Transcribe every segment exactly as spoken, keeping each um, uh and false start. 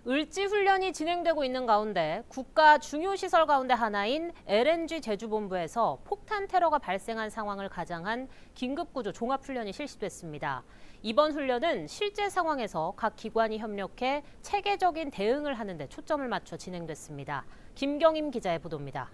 을지 훈련이 진행되고 있는 가운데 국가 중요 시설 가운데 하나인 엘엔지 제주본부에서 폭탄 테러가 발생한 상황을 가장한 긴급구조 종합훈련이 실시됐습니다. 이번 훈련은 실제 상황에서 각 기관이 협력해 체계적인 대응을 하는 데 초점을 맞춰 진행됐습니다. 김경임 기자의 보도입니다.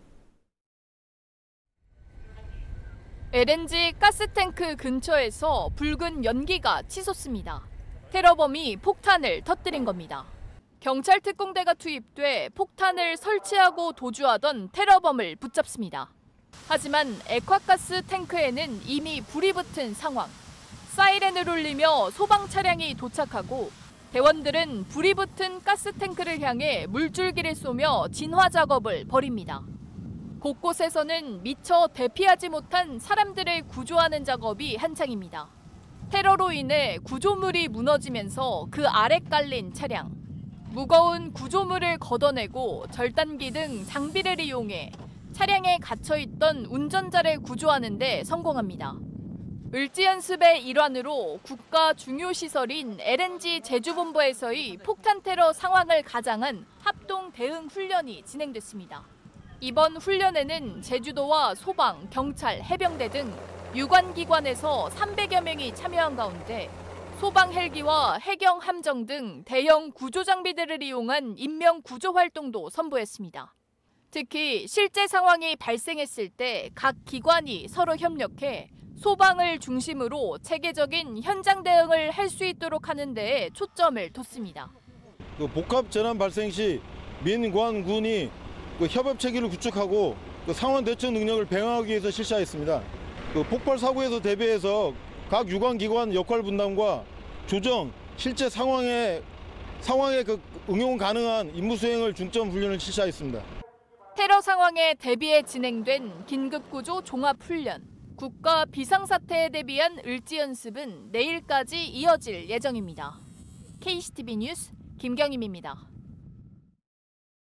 엘엔지 가스탱크 근처에서 붉은 연기가 치솟습니다. 테러범이 폭탄을 터뜨린 겁니다. 경찰 특공대가 투입돼 폭탄을 설치하고 도주하던 테러범을 붙잡습니다. 하지만 액화가스 탱크에는 이미 불이 붙은 상황. 사이렌을 울리며 소방 차량이 도착하고 대원들은 불이 붙은 가스탱크를 향해 물줄기를 쏘며 진화 작업을 벌입니다. 곳곳에서는 미처 대피하지 못한 사람들을 구조하는 작업이 한창입니다. 테러로 인해 구조물이 무너지면서 그 아래 깔린 차량. 무거운 구조물을 걷어내고 절단기 등 장비를 이용해 차량에 갇혀있던 운전자를 구조하는 데 성공합니다. 을지 연습의 일환으로 국가 중요 시설인 엘엔지 제주본부에서의 폭탄 테러 상황을 가장한 합동 대응 훈련이 진행됐습니다. 이번 훈련에는 제주도와 소방, 경찰, 해병대 등 유관기관에서 삼백여 명이 참여한 가운데 소방 헬기와 해경 함정 등 대형 구조 장비들을 이용한 인명 구조 활동도 선보였습니다. 특히 실제 상황이 발생했을 때 각 기관이 서로 협력해 소방을 중심으로 체계적인 현장 대응을 할 수 있도록 하는 데에 초점을 뒀습니다. 그 복합 재난 발생 시 민관군이 그 협업 체계를 구축하고 그 상황 대처 능력을 배양하기 위해서 실시하였습니다. 그 폭발 사고에서 대비해서 각 유관기관 역할 분담과 조정, 실제 상황에 상황에 그 응용 가능한 임무 수행을 중점 훈련을 실시하였습니다. 테러 상황에 대비해 진행된 긴급구조 종합훈련. 국가 비상사태에 대비한 을지 연습은 내일까지 이어질 예정입니다. 케이씨티비 뉴스 김경임입니다.